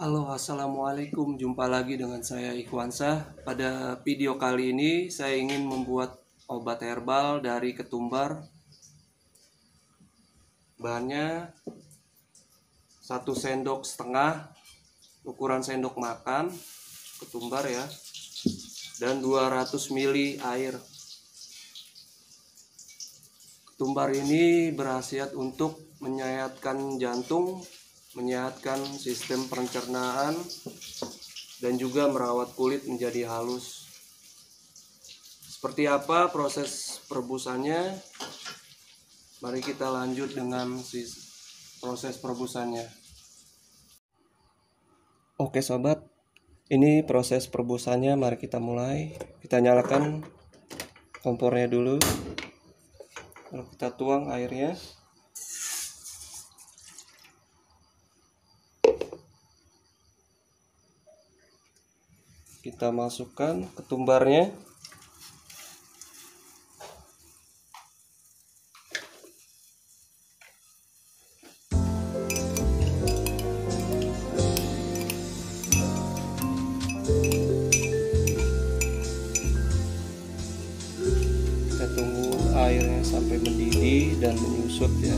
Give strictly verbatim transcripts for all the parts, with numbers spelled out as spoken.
Halo, assalamualaikum. Jumpa lagi dengan saya Ikhwansah. Pada video kali ini, saya ingin membuat obat herbal dari ketumbar. Bahannya satu sendok setengah, ukuran sendok makan, ketumbar ya, dan dua ratus mililiter air. Ketumbar ini berkhasiat untuk menyehatkan jantung, menyehatkan sistem pencernaan, dan juga merawat kulit menjadi halus. Seperti apa proses perebusannya? Mari kita lanjut dengan proses perebusannya. Oke sobat, ini proses perebusannya. Mari kita mulai. Kita nyalakan kompornya dulu. Lalu kita tuang airnya. Kita masukkan ketumbarnya. Kita tunggu airnya sampai mendidih dan menyusut ya.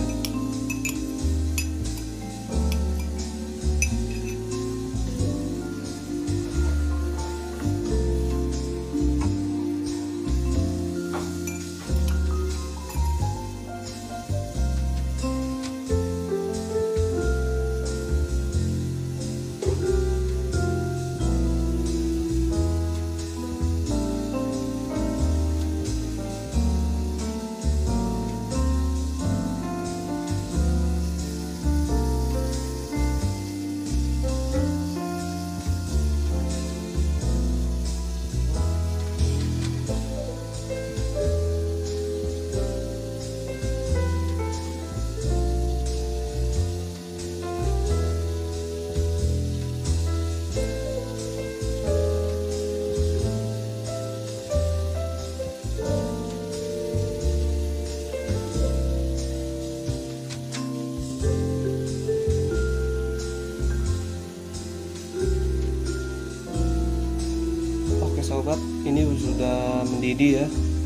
Sobat, ini sudah mendidih ya,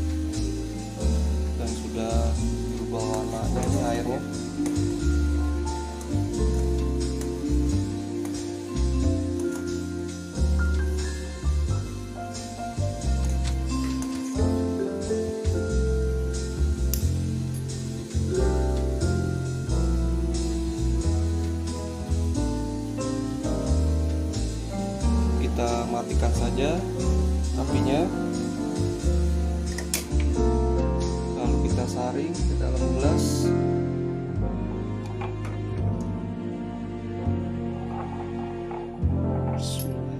dan sudah berubah warnanya ini airnya. Kita matikan saja apinya, lalu kita saring ke dalam gelas. Bismillah.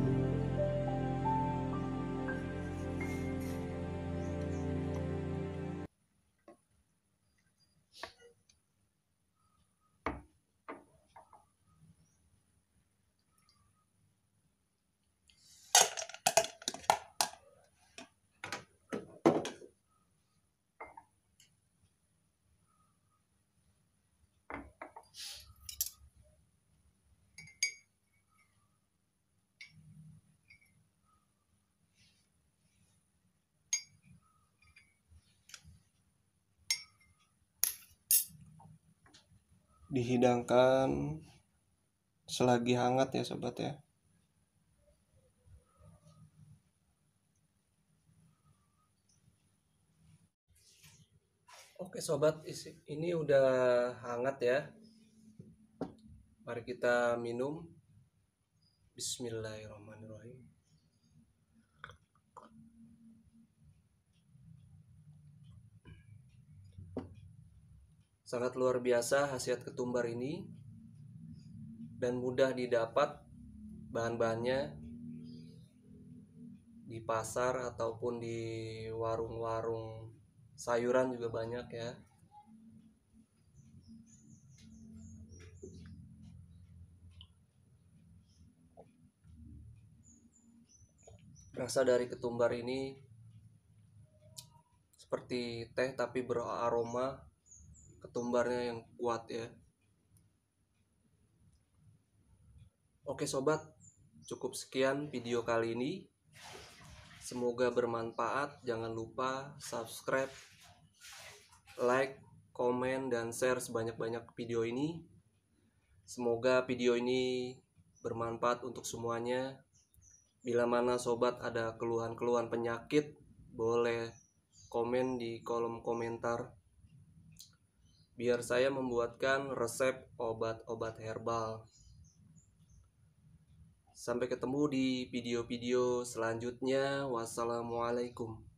Dihidangkan selagi hangat ya sobat ya. Oke sobat, ini udah hangat ya. Mari kita minum. Bismillahirrahmanirrahim. Sangat luar biasa khasiat ketumbar ini, dan mudah didapat bahan-bahannya di pasar ataupun di warung-warung sayuran juga banyak ya. Rasa dari ketumbar ini seperti teh tapi beraroma ketumbarnya yang kuat ya. Oke sobat, cukup sekian video kali ini. Semoga bermanfaat. Jangan lupa subscribe, like, komen, dan share sebanyak-banyak video ini. Semoga video ini bermanfaat untuk semuanya. Bila mana sobat ada keluhan-keluhan penyakit, boleh komen di kolom komentar, biar saya membuatkan resep obat-obat herbal. Sampai ketemu di video-video selanjutnya. Wassalamualaikum.